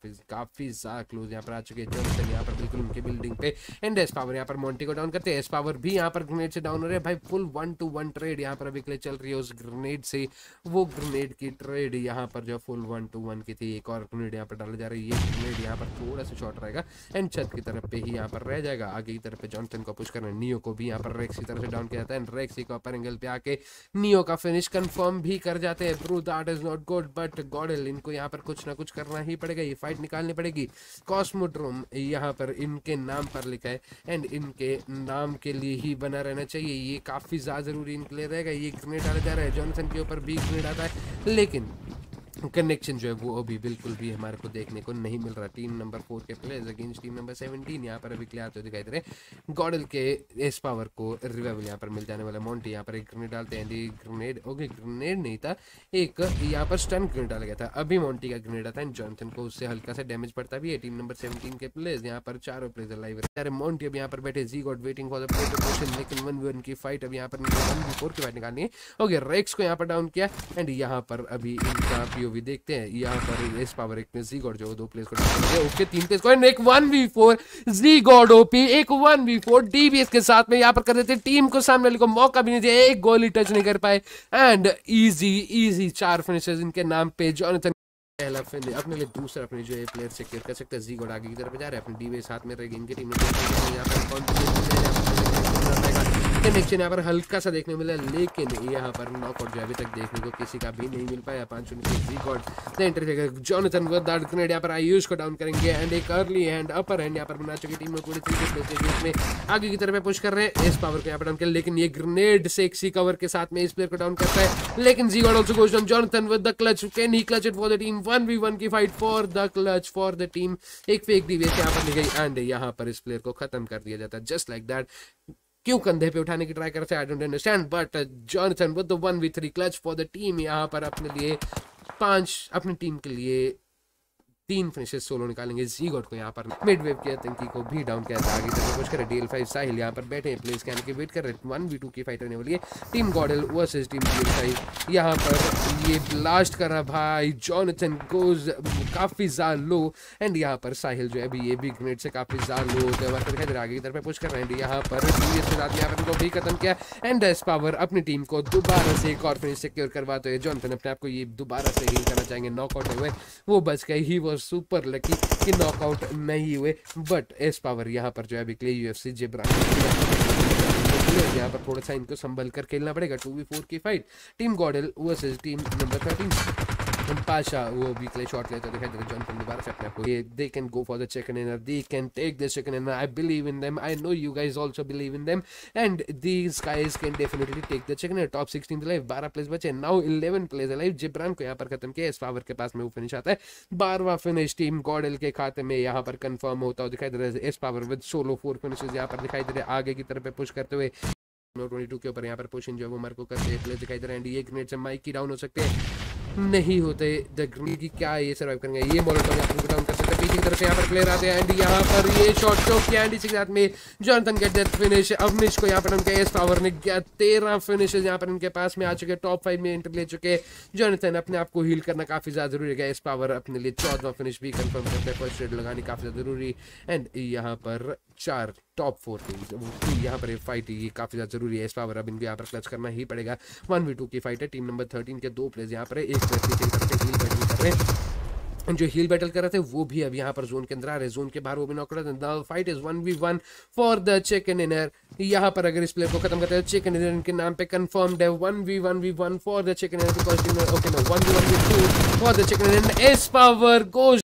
काफी ज्यादा क्लोज यहाँ पर आ चुके हैं जॉनसन यहाँ पर बिल्कुल उनकी बिल्डिंग पे। एंड एस पावर यहाँ पर मोंटी को डाउन करते हैं। एस पावर भी यहाँ पर ग्रेनेड से डाउन हो रहे हैं भाई। फुल 1-to-1 ट्रेड यहाँ पर अभी के लिए चल रही है उस ग्रेनेड से। वो ग्रेनेड की ट्रेड यहाँ पर जो फुल 1-to-1 की थी, एक और ग्रेनेड यहाँ पर डाला जा रही है। ये ग्रेनेड यहाँ पर थोड़ा सा शॉर्ट रहेगा एंड छत की तरफ पे ही यहाँ पर रह जाएगा। आगे की तरफ पे जॉनसन को पुश करना, नियो को भी यहाँ पर रेक्स की तरफ से डाउन किया जाता है। रेक्सी को अपर एंगल पे आके नियो का फिनिश कंफर्म भी कर जाते हैं। Bro that is not good, but GodL इनको यहाँ पर कुछ ना कुछ करना ही पड़ेगा, ये फाइट निकालनी पड़ेगी। कॉस्मोड्रोम यहाँ पर इनके नाम पर लिखा है एंड इनके नाम के लिए ही बना रहना चाहिए। ये काफी ज्यादा जरूरी इनके लिए रहेगा। ये ग्रेनेड डाला जा रहा है, जॉनसन के ऊपर भी ग्रेनेड आता है, लेकिन कनेक्शन जो है वो अभी बिल्कुल भी हमारे को देखने को नहीं मिल रहा। टीम नंबर 4 के प्लेयर्स अगेंस्ट टीम नंबर 17 यहाँ पर अभी क्लियर आते हुए दिखाई दे रहे। गॉडल के एस पावर को रिवाइवल यहाँ पर मिल जाने वाला। मोंटी यहाँ पर एक ग्रेनेड डालते हैं, ग्रेनेड ओके ग्रेनेड नहीं था, एक यहाँ पर स्टन ग्रेनेड डाला गया था। अभी मोंटी का ग्रेनेड आता है, जॉनसन को उससे हल्का सा डैमेज पड़ता भी है। टीम नंबर 17 के प्लेयर्स यहाँ पर चारों प्लेयर्स लाइव है। मोंटी अब यहाँ पर बैठे, G got waiting for the position, लेकिन 1v1 की फाइट अब यहाँ पर 1v4 की फाइट निकालनी है। ओके रेक्स को यहाँ पर डाउन किया एंड यहाँ पर अभी इनका पीओवी देखते हैं। यहाँ पर एस पावर एक ने जी गॉड जो 2 प्लेयर्स को डाउन किया, ओके 3 प्लेयर्स को, एक 1v4 जी गॉड ओपी, एक 1v4 डीबीएस के साथ में यहाँ पर कर देते। टीम को सामने वाले को मौका भी नहीं दिया, एक गोली टच नहीं कर पाए एंड इजी 4 फिनिशेस इनके नाम पे। जॉनसन पहला फिनिश अपने लिए, दूसरा फिनिश जो है प्लेयर सिक्योर कर सकते हैं। जी गॉड आगे की तरफ जा रहे हैं, अपने डीबीएस साथ में रहेगी इनकी टीम में। यहाँ पर कनेक्शन यहाँ पर हल्का सा देखने मिला, लेकिन यहाँ पर नॉकआउट जो अभी तक देखने को किसी का भी नहीं मिल पाया। 5 जॉनसन ग्रेनेड यहाँ पर आयुष को डाउन करेंगे एंड एक अर्ली हैंड अपर हैंड यहाँ पर बना चुकी टीम में पूरी तरीके में आगे की तरफ पुश कर रहे हैं। इस पावर को यहाँ पर डाउन कर, लेकिन ये ग्रेनेड से एक सी कवर के साथ में इस प्लेयर को डाउन करता है, लेकिन G god also goes down. Johnson with the clutch, can he clutch it for the team. 1v1 की fight for the clutch for the team. एक फेक डीवीएस यहाँ पर निकली एंड यहाँ पर इस प्लेयर को खत्म कर दिया जाता है जस्ट लाइक दैट। क्यों कंधे पे उठाने की ट्राई करते हैं I don't understand, but Johnson with the 1v3 clutch for the team. यहाँ पर अपने लिए 5, अपनी टीम के लिए 3 फिनिशेस सोलो निकालेंगे। जी गॉड को यहाँ पर मिडवेव के आतंकी को भी डाउन किया था। आगे तक कुछ करे DL5 साहिल यहाँ पर बैठे हैं, प्लेस के वेट कर रहे हैं। 1v2 की फाइट रहने वाली है, team GodL versus team DL5। यहाँ पर ये ब्लास्ट कर रहा भाई, जॉनसन गोज काफी ज्यादा लो एंड यहाँ पर साहिल जो है अभी ये भी ग्रेनेड से काफी ज्यादा लो होते हुए दिखाई दे रहा है। आगे की तरफ पुश कर रहे हैं, यहाँ पर यहाँ पर भी खत्म किया एंड एस पावर अपनी टीम को दोबारा से एक और फिनिश सिक्योर करवाते हुए जॉनसन अपने आप को ये दोबारा से हील करना चाहेंगे। नॉकआउट हुए वो बच गए, ही वाज सुपर लकी कि नॉकआउट नहीं हुए, बट एस पावर यहाँ पर जो है अभी के लिए UFC जिब्रान यहाँ पर थोड़ा सा इनको संभल कर खेलना पड़ेगा। 2v4 की fight, team GodL versus team number 13। Pasha वो भी क्ले शॉट लेता दिखाई देता। जॉनसन दोबारा से अपने आप को, they can go for the chicken dinner, they can take the chicken dinner, I believe in them, I know you guys also believe in them and these guys can definitely take the chicken dinner. Top 16 live, 12 players बचे, now 11 players live. Jibran को यहाँ पर खत्म किया, इस power के पास में वो फिनिश आता है। 12वां फिनिश टीम गॉडल के खाते में यहाँ पर कंफर्म होता हुआ दिखाई दे रहा है। इस पावर विद सोलो 4 फिनिशेस यहाँ पर दिखाई दे रहे हैं। आगे की तरफ पुश करते हुए 22 के ऊपर यहाँ पर पोजीशन जो है वो मार को करते हैं, प्लेयर दिखाई दे रहे हैं। ये ग्रेनेड से माइक की डाउन हो सकते हैं, नहीं होते द ग्रेनेड की, क्या ये सर्वाइव करेंगे। ये मोलोटोव यहाँ पर डाउन कर सकते हैं, पीछे की तरफ से यहाँ पर प्लेयर आते हैं एंड यहाँ पर ये शॉट चौक किया एंड इसी के साथ में Johnson get that finish. Avnish को यहाँ पर उनके एस पावर ने 13 फिनिशेस यहाँ पर उनके पास में आ चुके, टॉप 5 में एंट्री ले चुके। जॉनसन अपने आप को हील करना काफी ज्यादा जरूरी है। एस पावर अपने लिए 14वां फिनिश भी कंफर्म करते हैं, फर्स्ट रेड लगानी काफी ज्यादा जरूरी एंड यहाँ पर 4 टॉप 4 टीम्स यहाँ पर फाइट ये काफी ज्यादा जरूरी है। इस पावर अब इनको यहाँ पर क्लच करना ही पड़ेगा। 1v2 की फाइट है, टीम नंबर 13 के 2 प्लेयर्स यहाँ पर है, एक प्लेयर पीछे की तरफ हील बैटल कर रहे हैं। जो हील बैटल कर रहे थे वो भी अब यहाँ पर जोन के अंदर आ रहे हैं, जोन के बाहर वो भी नॉक कर रहे थे। The fight is 1v1 for the chicken dinner. यहाँ पर अगर इस प्लेयर को खत्म करते हैं, चिकन डिनर इनके नाम पे कंफर्म्ड है। 1v1v1 for the chicken dinner, okay no 1v1v2 for the chicken dinner. Ace power goes